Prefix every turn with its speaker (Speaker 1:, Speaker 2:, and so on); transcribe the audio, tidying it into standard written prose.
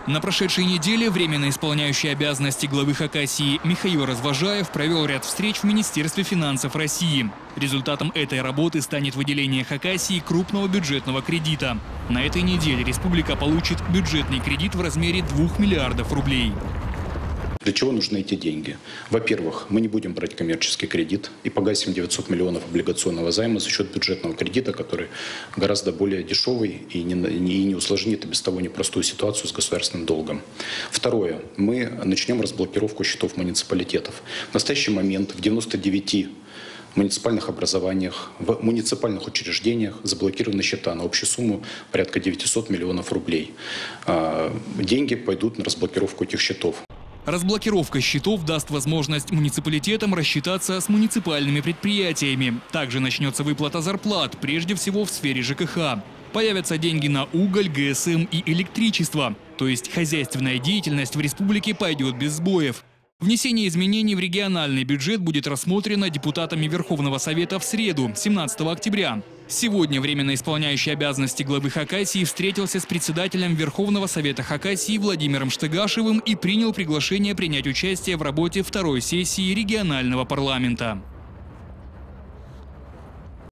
Speaker 1: На прошедшей неделе временно исполняющий обязанности главы Хакасии Михаил Развожаев провел ряд встреч в Министерстве финансов России. Результатом этой работы станет выделение Хакасии крупного бюджетного кредита. На этой неделе республика получит бюджетный кредит в размере 2 миллиардов рублей.
Speaker 2: Для чего нужны эти деньги? Во-первых, мы не будем брать коммерческий кредит и погасим 900 миллионов облигационного займа за счет бюджетного кредита, который гораздо более дешевый и не усложнит и без того непростую ситуацию с государственным долгом. Второе. Мы начнем разблокировку счетов муниципалитетов. В настоящий момент в 99 муниципальных образованиях, в муниципальных учреждениях заблокированы счета на общую сумму порядка 900 миллионов рублей. Деньги пойдут на разблокировку этих счетов.
Speaker 1: Разблокировка счетов даст возможность муниципалитетам рассчитаться с муниципальными предприятиями. Также начнется выплата зарплат, прежде всего в сфере ЖКХ. Появятся деньги на уголь, ГСМ и электричество. То есть хозяйственная деятельность в республике пойдет без сбоев. Внесение изменений в региональный бюджет будет рассмотрено депутатами Верховного Совета в среду, 17 октября. Сегодня временно исполняющий обязанности главы Хакасии встретился с председателем Верховного Совета Хакасии Владимиром Штыгашевым и принял приглашение принять участие в работе второй сессии регионального парламента.